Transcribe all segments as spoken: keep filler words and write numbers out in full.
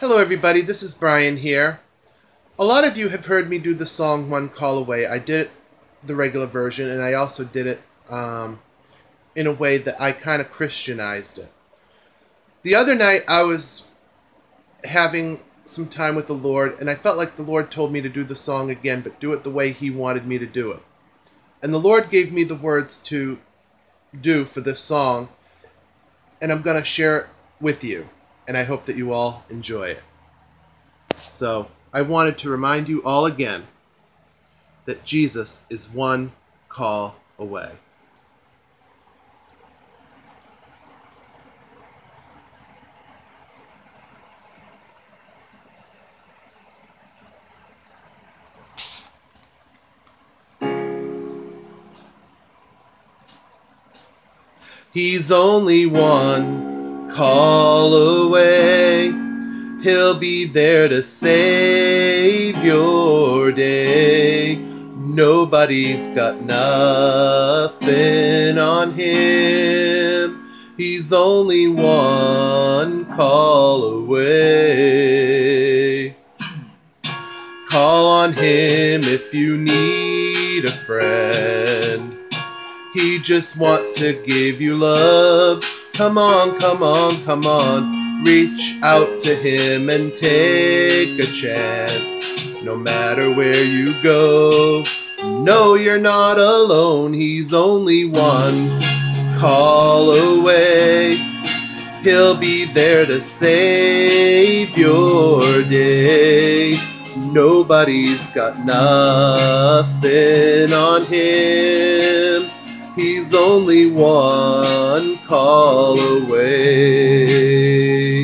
Hello everybody, this is Brian here. A lot of you have heard me do the song One Call Away. I did it the regular version, and I also did it um, in a way that I kind of Christianized it. The other night I was having some time with the Lord, and I felt like the Lord told me to do the song again, but do it the way He wanted me to do it. And the Lord gave me the words to do for this song, and I'm going to share it with you, and I hope that you all enjoy it. So, I wanted to remind you all again that Jesus is one call away. He's only one call away. He'll be there to save your day. Nobody's got nothing on him. He's only one call away. Call on him if you need a friend. He just wants to give you love. Come on, come on, come on. Reach out to him and take a chance. No matter where you go, no, you're not alone. He's only one call away. He'll be there to save your day. Nobody's got nothing on him. He's only one call away.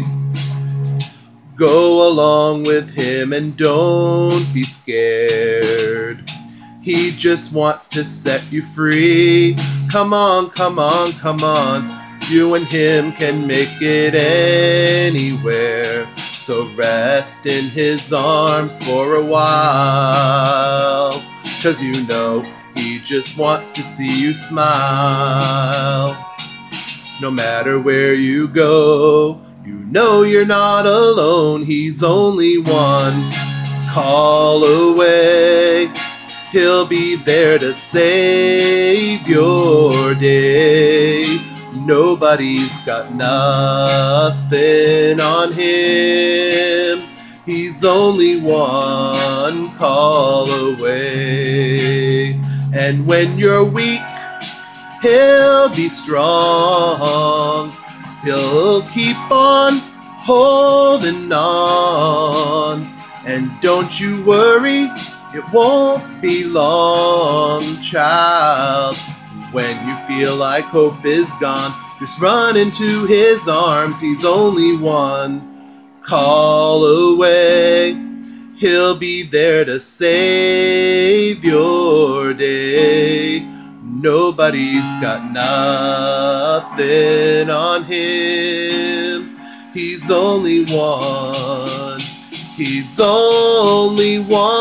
Go along with him and don't be scared. He just wants to set you free. Come on, come on, come on. You and him can make it anywhere. So rest in his arms for a while. 'Cause you know he just wants to see you smile. No matter where you go, you know you're not alone. He's only one call away. He'll be there to save your day. Nobody's got nothing on him. He's only one call away. And when you're weak, he'll be strong. He'll keep on holding on. And don't you worry, it won't be long, child. When you feel like hope is gone, just run into his arms. He's only one call away. He'll be there to save your day. Nobody's got nothing on him. He's only one. He's only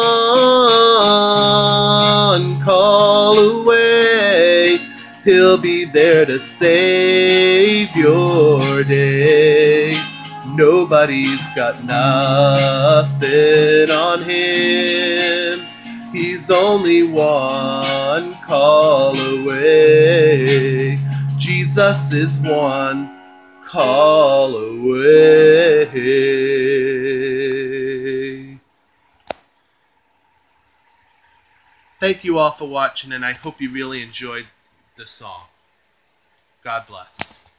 one call away. He'll be there to save your day. Nobody's got nothing on him. He's only one call away. Jesus is one call away. Thank you all for watching, and I hope you really enjoyed this song. God bless.